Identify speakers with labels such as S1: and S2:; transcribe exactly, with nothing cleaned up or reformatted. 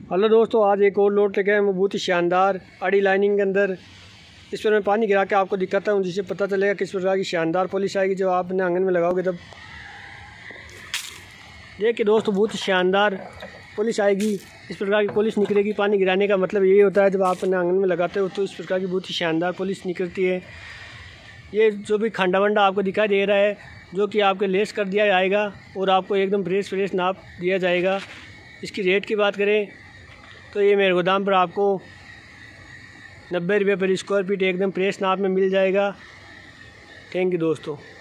S1: Hello दोस्तों, आज एक और लोड लेके आए हैं बहुत ही शानदार आड़ी लाइनिंग के अंदर। इस पर मैं पानी गिरा के आपको दिखाता हूँ, जिससे पता चलेगा किस प्रकार की शानदार पॉलिश आएगी जब आप अपने आंगन में लगाओगे तब। देखिए दोस्तों, बहुत ही शानदार पॉलिश आएगी। इस प्रकार की पॉलिश निकलेगी। पानी गिराने का मतलब यही होता है, जब आप अपने आंगन में लगाते हो तो इस प्रकार की बहुत ही शानदार पॉलिश निकलती है। ये जो भी खंडा वंडा आपको दिखाई दे रहा है, जो कि आपके लेस कर दिया जाएगा और आपको एकदम फ्रेश फ्रेश नाप दिया जाएगा। इसकी रेट की बात करें तो ये मेरे गोदाम पर आपको नब्बे रुपये पर स्क्वायर फीट एकदम फ्रेश नाप में मिल जाएगा। थैंक यू दोस्तों।